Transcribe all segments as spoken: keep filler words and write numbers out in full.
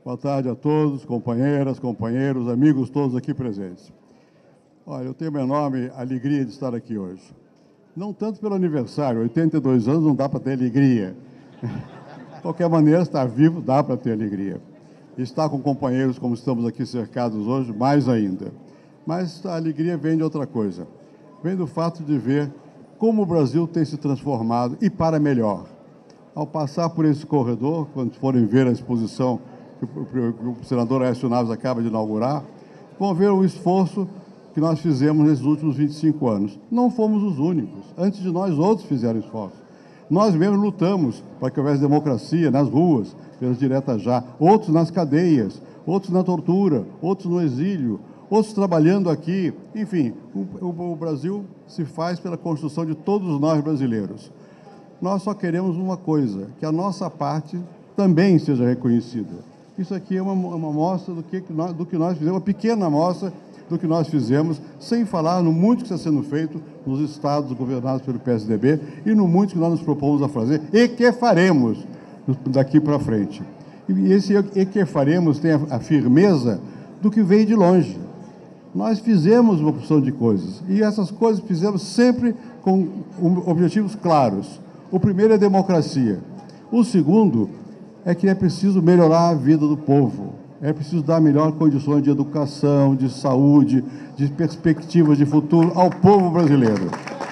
Boa tarde a todos, companheiras, companheiros, amigos todos aqui presentes. Olha, eu tenho uma enorme alegria de estar aqui hoje. Não tanto pelo aniversário, oitenta e dois anos não dá para ter alegria. De qualquer maneira, estar vivo dá para ter alegria. Estar com companheiros como estamos aqui cercados hoje, mais ainda. Mas a alegria vem de outra coisa. Vem do fato de ver como o Brasil tem se transformado e para melhor. Ao passar por esse corredor, quando forem ver a exposição que o senador Aécio Naves acaba de inaugurar, vão ver o esforço que nós fizemos nesses últimos vinte e cinco anos. Não fomos os únicos. Antes de nós, outros fizeram esforço. Nós mesmos lutamos para que houvesse democracia nas ruas, pelas diretas já, outros nas cadeias, outros na tortura, outros no exílio, outros trabalhando aqui. Enfim, o, o, o Brasil se faz pela construção de todos nós brasileiros. Nós só queremos uma coisa, que a nossa parte também seja reconhecida. Isso aqui é uma, uma amostra do que, nós, do que nós fizemos, uma pequena amostra do que nós fizemos, sem falar no muito que está sendo feito nos estados governados pelo P S D B e no muito que nós nos propomos a fazer e que faremos daqui para frente. E esse e que faremos tem a, a firmeza do que veio de longe. Nós fizemos uma porção de coisas, e essas coisas fizemos sempre com objetivos claros. O primeiro é a democracia. O segundo é que é preciso melhorar a vida do povo. É preciso dar melhores condições de educação, de saúde, de perspectivas de futuro ao povo brasileiro.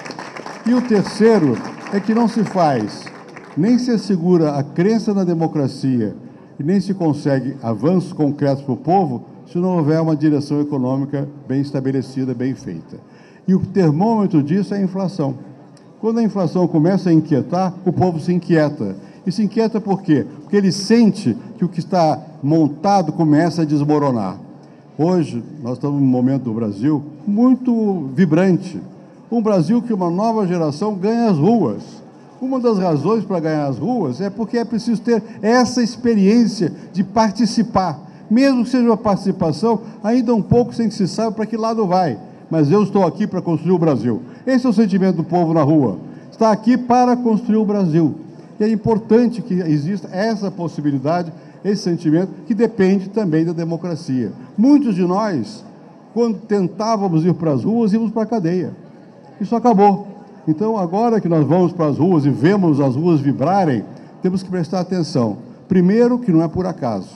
E o terceiro é que não se faz, nem se assegura a crença na democracia e nem se consegue avanços concretos para o povo se não houver uma direção econômica bem estabelecida, bem feita. E o termômetro disso é a inflação. Quando a inflação começa a inquietar, o povo se inquieta. E se inquieta por quê? Porque ele sente que o que está montado começa a desmoronar. Hoje, nós estamos num momento do Brasil muito vibrante. Um Brasil que uma nova geração ganha as ruas. Uma das razões para ganhar as ruas é porque é preciso ter essa experiência de participar. Mesmo que seja uma participação, ainda um pouco sem que se saiba para que lado vai. Mas eu estou aqui para construir o Brasil. Esse é o sentimento do povo na rua. Está aqui para construir o Brasil. E é importante que exista essa possibilidade, esse sentimento, que depende também da democracia. Muitos de nós, quando tentávamos ir para as ruas, íamos para a cadeia. Isso acabou. Então, agora que nós vamos para as ruas e vemos as ruas vibrarem, temos que prestar atenção. Primeiro, que não é por acaso.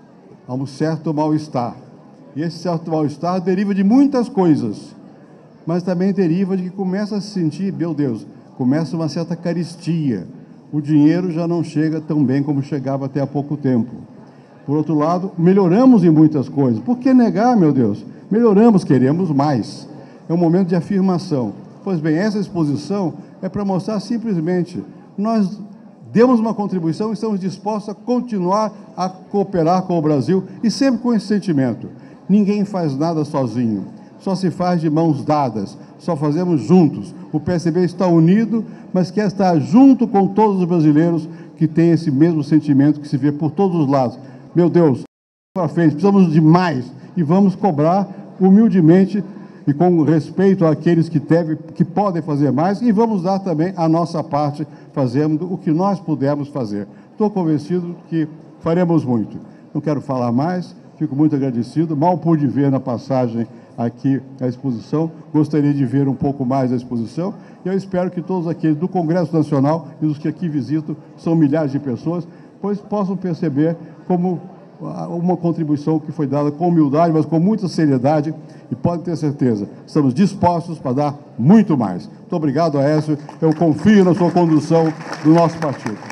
Há um certo mal-estar. E esse certo mal-estar deriva de muitas coisas, mas também deriva de que começa a se sentir, meu Deus, começa uma certa carestia. O dinheiro já não chega tão bem como chegava até há pouco tempo. Por outro lado, melhoramos em muitas coisas. Por que negar, meu Deus? Melhoramos, queremos mais. É um momento de afirmação. Pois bem, essa exposição é para mostrar simplesmente, nós demos uma contribuição e estamos dispostos a continuar a cooperar com o Brasil e sempre com esse sentimento. Ninguém faz nada sozinho, só se faz de mãos dadas, só fazemos juntos. O P S D B está unido, mas quer estar junto com todos os brasileiros que têm esse mesmo sentimento que se vê por todos os lados. Meu Deus, para frente, precisamos de mais e vamos cobrar humildemente e com respeito àqueles que, deve, que podem fazer mais, e vamos dar também a nossa parte, fazendo o que nós pudermos fazer. Estou convencido que faremos muito. Não quero falar mais, fico muito agradecido, mal pude ver na passagem aqui a exposição, gostaria de ver um pouco mais da exposição, e eu espero que todos aqueles do Congresso Nacional e os que aqui visitam, são milhares de pessoas, pois possam perceber como uma contribuição que foi dada com humildade, mas com muita seriedade, e podem ter certeza, estamos dispostos para dar muito mais. Muito obrigado, Aécio, eu confio na sua condução do nosso partido.